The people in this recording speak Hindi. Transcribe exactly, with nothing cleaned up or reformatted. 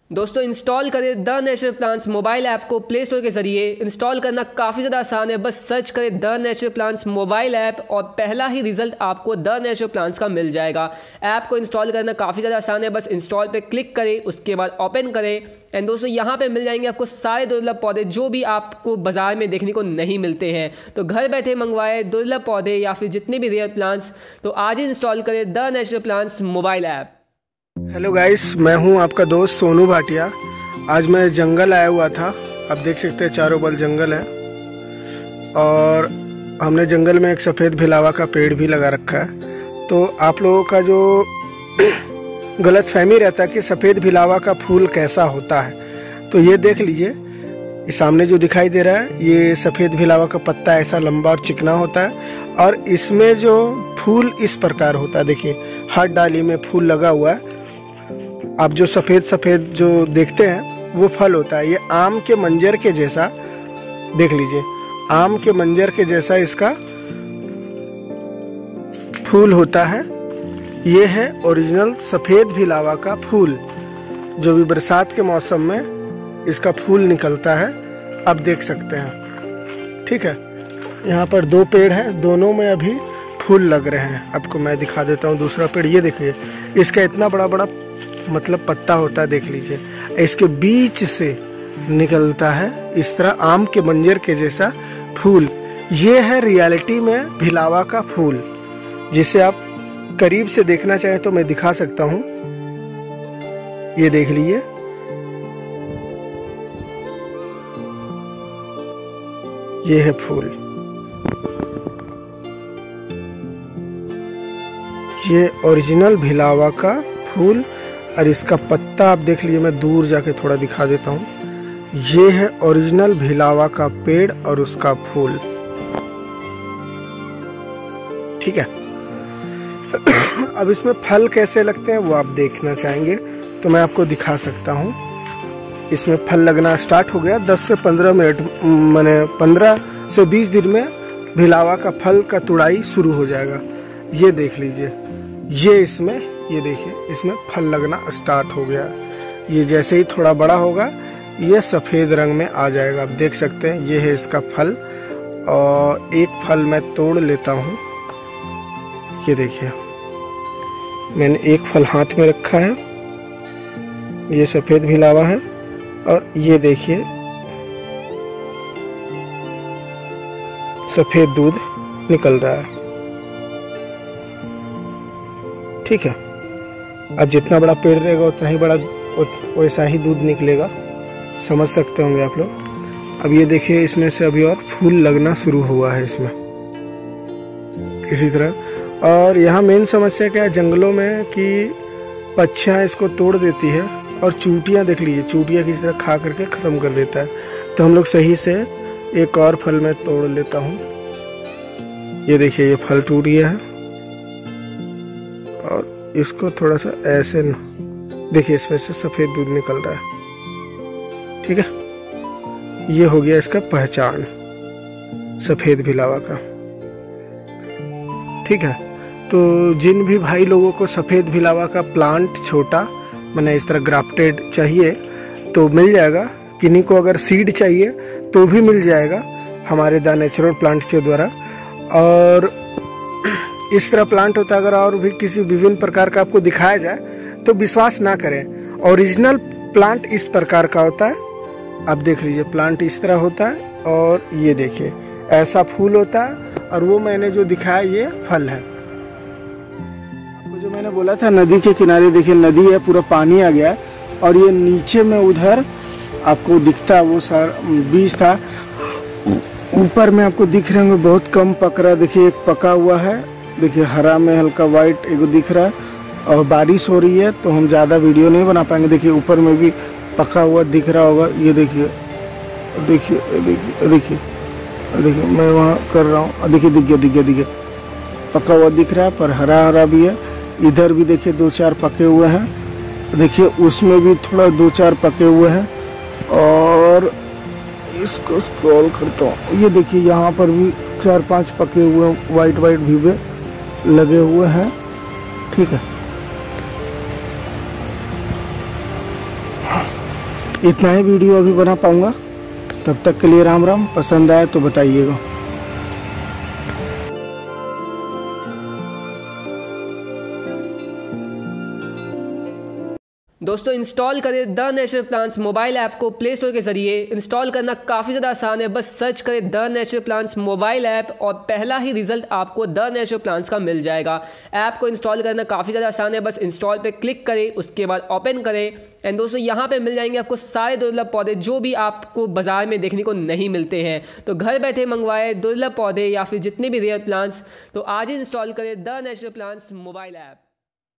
दोस्तों इंस्टॉल करें the natural plants mobile app को प्ले स्टोर के जरिए। इंस्टॉल करना काफ़ी ज़्यादा आसान है, बस सर्च करें the natural plants mobile app और पहला ही रिजल्ट आपको द नेचुरल प्लांट्स का मिल जाएगा। ऐप को इंस्टॉल करना काफ़ी ज़्यादा आसान है, बस इंस्टॉल पे क्लिक करें, उसके बाद ओपन करें एंड दोस्तों यहाँ पे मिल जाएंगे आपको सारे दुर्लभ पौधे जो भी आपको बाजार में देखने को नहीं मिलते हैं। तो घर बैठे मंगवाए दुर्लभ पौधे या फिर जितने भी रेयर प्लांट्स, तो आज ही इंस्टॉल करें the natural plants mobile app. Hello guys, मैं हूं आपका दोस्त सोनू भाटिया। आज मैं जंगल आया हुआ था। आप देख सकते हैं चारों बगल जंगल है और हमने जंगल में एक सफ़ेद भिलावा का पेड़ भी लगा रखा है। तो आप लोगों का जो गलत फहमी रहता है कि सफ़ेद भिलावा का फूल कैसा होता है, तो ये देख लीजिए, ये सामने जो दिखाई दे रहा है ये सफ़ेद भिलावा का पत्ता ऐसा लंबा और चिकना होता है और इसमें जो फूल इस प्रकार होता है। देखिए हर डाली में फूल लगा हुआ है। आप जो सफ़ेद सफ़ेद जो देखते हैं वो फल होता है। ये आम के मंजर के जैसा, देख लीजिए, आम के मंजर के जैसा इसका फूल होता है। ये है ओरिजिनल सफ़ेद भिलावा का फूल, जो भी बरसात के मौसम में इसका फूल निकलता है। आप देख सकते हैं, ठीक है। यहाँ पर दो पेड़ हैं, दोनों में अभी फूल लग रहे हैं। आपको मैं दिखा देता हूँ दूसरा पेड़। ये देखिए, इसका इतना बड़ा बड़ा मतलब पत्ता होता है, देख लीजिए। इसके बीच से निकलता है इस तरह आम के मंजर के जैसा फूल। ये है रियलिटी में भिलावा का फूल, जिसे आप करीब से देखना चाहें तो मैं दिखा सकता हूँ। ये देख लीजिए, ये है फूल। ये ओरिजिनल भिलावा का फूल और इसका पत्ता आप देख लीजिए। मैं दूर जाके थोड़ा दिखा देता हूँ। ये है ओरिजिनल भिलावा का पेड़ और उसका फूल, ठीक है। अब इसमें फल कैसे लगते हैं वो आप देखना चाहेंगे तो मैं आपको दिखा सकता हूँ। इसमें फल लगना स्टार्ट हो गया। दस से पंद्रह मिनट मैंने पंद्रह से बीस दिन में भिलावा का फल का तुड़ाई शुरू हो जाएगा। ये देख लीजिए, ये इसमें, ये देखिए, इसमें फल लगना स्टार्ट हो गया। ये जैसे ही थोड़ा बड़ा होगा ये सफ़ेद रंग में आ जाएगा। आप देख सकते हैं, ये है इसका फल। और एक फल मैं तोड़ लेता हूँ। ये देखिए, मैंने एक फल हाथ में रखा है, ये सफ़ेद भिलावा है। और ये देखिए सफ़ेद दूध निकल रहा है, ठीक है। अब जितना बड़ा पेड़ रहेगा उतना ही बड़ा वैसा ही दूध निकलेगा, समझ सकते होंगे आप लोग। अब ये देखिए, इसमें से अभी और फूल लगना शुरू हुआ है इसमें इसी तरह। और यहाँ मेन समस्या क्या है जंगलों में कि पक्षियाँ इसको तोड़ देती है और चूटियाँ, देख लीजिए, चूटियाँ किसी तरह खा करके ख़त्म कर देता है। तो हम लोग सही से एक और फल मैं तोड़ लेता हूँ। ये देखिए, ये फल टूट गया है और इसको थोड़ा सा ऐसे देखिए, इसमें से सफ़ेद दूध निकल रहा है, ठीक है। ये हो गया इसका पहचान सफ़ेद भिलावा का, ठीक है। तो जिन भी भाई लोगों को सफ़ेद भिलावा का प्लांट छोटा मैंने इस तरह ग्राफ्टेड चाहिए तो मिल जाएगा। किन्हीं को अगर सीड चाहिए तो भी मिल जाएगा हमारे द नेचुरल प्लांट के द्वारा। और इस तरह प्लांट होता है, अगर और भी किसी विभिन्न प्रकार का आपको दिखाया जाए तो विश्वास ना करें। ओरिजिनल प्लांट इस प्रकार का होता है। आप देख लीजिए, प्लांट इस तरह होता है और ये देखिए ऐसा फूल होता है। और वो मैंने जो दिखाया ये फल है। आपको जो मैंने बोला था नदी के किनारे, देखिए नदी है, पूरा पानी आ गया है। और ये नीचे में उधर आपको दिखता है वो सारा बीज था। ऊपर में आपको दिख रहे होंगे बहुत कम पक रहा है। देखिए एक पका हुआ है, देखिए हरा में हल्का वाइट एक दिख रहा है। और बारिश हो रही है तो हम ज़्यादा वीडियो नहीं बना पाएंगे। देखिए ऊपर में भी पका हुआ दिख रहा होगा। ये देखिए, देखिए देखिए देखिए देखिए मैं वहाँ कर रहा हूँ। देखिए दिख गया, दिख गया, दिख गया, पका हुआ दिख रहा है, पर हरा हरा भी है। इधर भी देखिए दो चार पके हुए हैं। देखिए उसमें भी थोड़ा दो चार पके हुए हैं। और इसको स्क्रॉल करता हूँ, ये देखिए यहाँ पर भी चार पांच पके हुए हैं, वाइट वाइट भीबे लगे हुए हैं, ठीक है। इतना ही वीडियो अभी बना पाऊँगा। तब तक के लिए राम राम। पसंद आए तो बताइएगा। दोस्तों इंस्टॉल करें the natural plants mobile app को प्ले स्टोर के जरिए। इंस्टॉल करना काफ़ी ज़्यादा आसान है, बस सर्च करें the natural plants mobile app और पहला ही रिजल्ट आपको द नेचुरल प्लांट्स का मिल जाएगा। ऐप को इंस्टॉल करना काफ़ी ज़्यादा आसान है, बस इंस्टॉल पे क्लिक करें, उसके बाद ओपन करें। एंड दोस्तों यहाँ पे मिल जाएंगे आपको सारे दुर्लभ पौधे जो भी आपको बाजार में देखने को नहीं मिलते हैं। तो घर बैठे मंगवाए दुर्लभ पौधे या फिर जितने भी रेयर प्लांट्स, तो आज ही इंस्टॉल करें the natural plants mobile app.